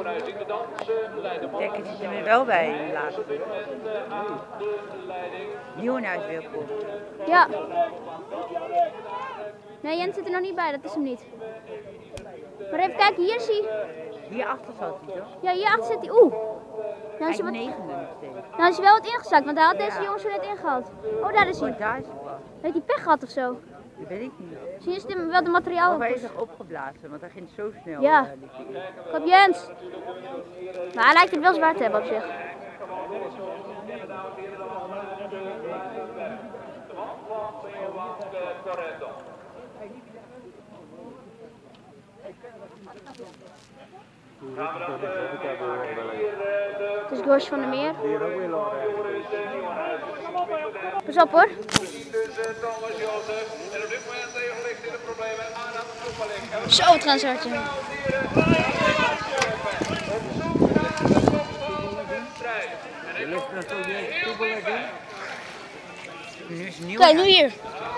Dekker zit er weer wel bij, laatste. Nieuwenhuis weer op. Ja. Nee, Jens zit er nog niet bij, dat is hem niet. Maar even kijken, hier zie je. Hierachter zat hij toch? Ja, hierachter zit hij. Oeh. Nou is Hij hij is wat... negende nog steeds. Nou is hij wel wat ingezakt, want hij had deze jongens zo net ingehaald. Oh, daar is hij. Oh, daar is hij wel. Heeft hij pech gehad of zo? Dat weet ik niet. Misschien is het wel de materiaal. Of hij is nog opgeblazen, want hij ging zo snel. Ja. Kom Jens. Maar hij lijkt het wel zwaar te hebben op zich. Het is Gosje van der Meer. Pas op hoor. Zo, het gaan ze Kijk, nu hier.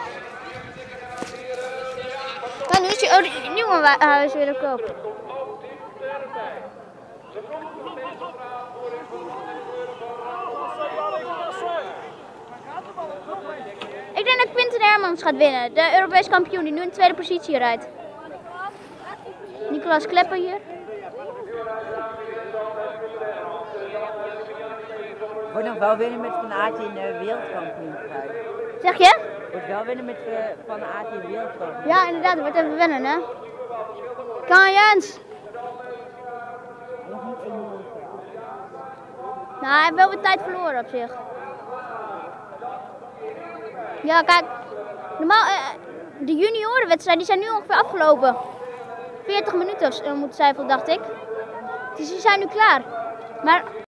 Kijk, nu is die nieuwe huis weer op koop. Ik denk dat Quinten Hermans gaat winnen, de Europese kampioen die nu in de tweede positie rijdt. Nicolas Klepper hier. Wordt nog wel winnen met Van Aert in wereldkampioen krijgen. Zeg je? Wordt wel winnen met Van Aert in wereldkampioen. Ja, inderdaad, dat wordt even winnen, hè? Kan Jens! Nou, hij heeft wel weer tijd verloren op zich. Ja, kijk, normaal, de juniorenwedstrijden die zijn nu ongeveer afgelopen. 40 minuten moeten zijn, dacht ik. Dus die zijn nu klaar. Maar